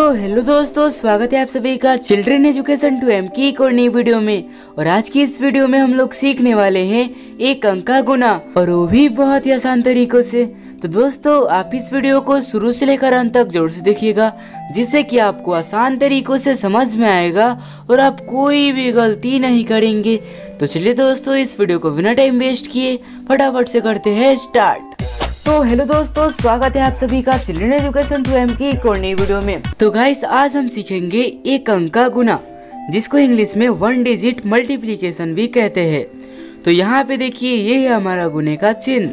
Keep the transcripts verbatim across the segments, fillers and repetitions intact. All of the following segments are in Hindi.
तो हेलो दोस्तों, स्वागत है आप सभी का चिल्ड्रन एजुकेशन टू एम की एक और नई वीडियो में। और आज की इस वीडियो में हम लोग सीखने वाले हैं एक अंक का गुना, और वो भी बहुत ही आसान तरीकों से। तो दोस्तों आप इस वीडियो को शुरू से लेकर अंत तक जोर से देखिएगा, जिससे कि आपको आसान तरीकों से समझ में आएगा और आप कोई भी गलती नहीं करेंगे। तो चलिए दोस्तों, इस वीडियो को बिना टाइम वेस्ट किए फटाफट से करते हैं स्टार्ट। तो हेलो दोस्तों, स्वागत है आप सभी का चिल्ड्रन एजुकेशन टू एम की एक और नई वीडियो में। तो गाइस आज हम सीखेंगे एक अंक का गुना, जिसको इंग्लिश में वन डिजिट मल्टीप्लिकेशन भी कहते हैं। तो यहाँ पे देखिए, ये है हमारा गुने का चिन्ह।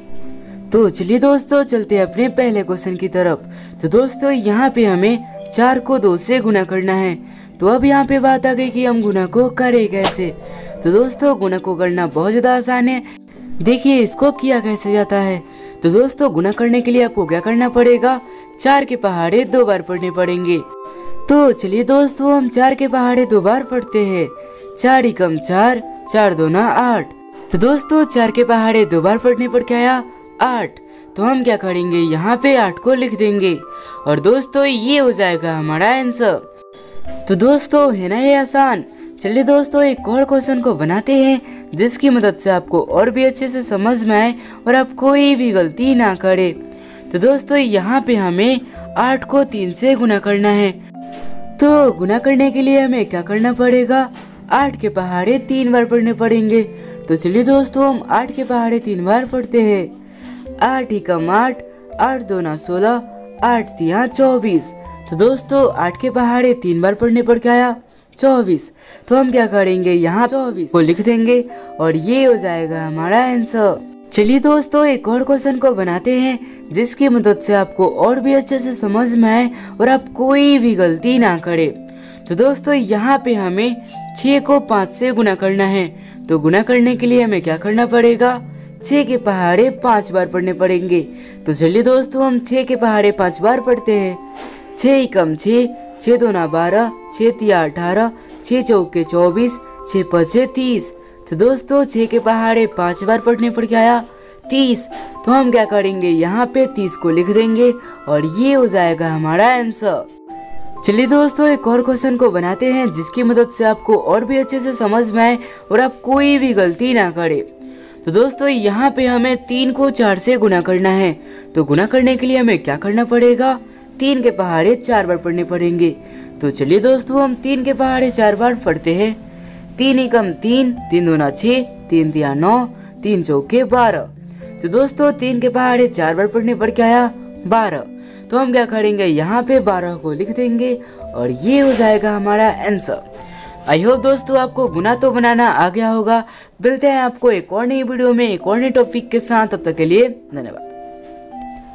तो चलिए दोस्तों चलते हैं अपने पहले क्वेश्चन की तरफ। तो दोस्तों यहाँ पे हमें चार को दो से गुना करना है। तो अब यहाँ पे बात आ गई कि हम गुना को करें कैसे। तो दोस्तों गुना को करना बहुत ज्यादा आसान है। देखिए इसको किया कैसे जाता है। तो दोस्तों गुना करने के लिए आपको क्या करना पड़ेगा, चार के पहाड़े दो बार पढ़ने पड़ेंगे। तो चलिए दोस्तों हम चार के पहाड़े दो बार पढ़ते हैं। चार एकम चार, चार दूना आठ। तो दोस्तों चार के पहाड़े दो बार पढ़ने पर क्या आया, आठ। तो हम क्या करेंगे, यहाँ पे आठ को लिख देंगे और दोस्तों ये हो जाएगा हमारा आंसर। तो दोस्तों है ना ये आसान। चलिए दोस्तों एक और क्वेश्चन को बनाते हैं, जिसकी मदद से आपको और भी अच्छे से समझ में आए और आप कोई भी गलती ना करे। तो दोस्तों यहाँ पे हमें आठ को तीन से गुना करना है। तो गुना करने के लिए हमें क्या करना पड़ेगा, आठ के पहाड़े तीन बार पढ़ने पड़ेंगे। तो चलिए दोस्तों हम आठ के पहाड़े तीन बार पढ़ते हैं। आठ एकम आठ, आठ दूना सोलह, आठ तिया चौबीस। तो दोस्तों आठ के पहाड़े तीन बार पढ़ने पर क्या आया, चौबीस। तो हम क्या करेंगे, यहाँ चौबीस को लिख देंगे और ये हो जाएगा हमारा आंसर। चलिए दोस्तों एक और क्वेश्चन को बनाते हैं, जिसकी मदद से आपको और भी अच्छे से समझ में आए और आप कोई भी गलती ना करे। तो दोस्तों यहाँ पे हमें छह को पाँच से गुना करना है। तो गुना करने के लिए हमें क्या करना पड़ेगा, छह के पहाड़े पाँच बार पढ़ने पड़ेंगे। तो चलिए दोस्तों हम छह के पहाड़े पाँच बार पढ़ते हैं। छह एकम छह, छह दूना बारह, छह तिया अठारह, छह चौके चौबीस, छह पचे तीस। तो दोस्तों छह के पहाड़े पांच बार पढ़ने पर क्या आया, तीस। तो हम क्या करेंगे, यहाँ पे तीस को लिख देंगे और ये हो जाएगा हमारा आंसर। चलिए दोस्तों एक और क्वेश्चन को बनाते हैं, जिसकी मदद से आपको और भी अच्छे से समझ में आए और आप कोई भी गलती ना करे। तो दोस्तों यहाँ पे हमें तीन को चार से गुना करना है। तो गुना करने के लिए हमें क्या करना पड़ेगा, तीन के पहाड़े चार बार पढ़ने पड़ेंगे। तो चलिए दोस्तों हम तीन के पहाड़े चार बार पढ़ते हैं। तीन एकम तीन, तीन दूना छः, तीन तिया नौ, तीन चौके बारह। तो दोस्तों तीन के पहाड़े चार बार पढ़ने पर क्या आया, बारह। तो हम क्या करेंगे, यहाँ पे बारह को लिख देंगे और ये हो जाएगा हमारा आंसर। आई होप दोस्तों आपको गुना तो बनाना आ गया होगा। मिलते हैं आपको एक और नई वीडियो में एक और नए टॉपिक के साथ। तब तक के लिए धन्यवाद।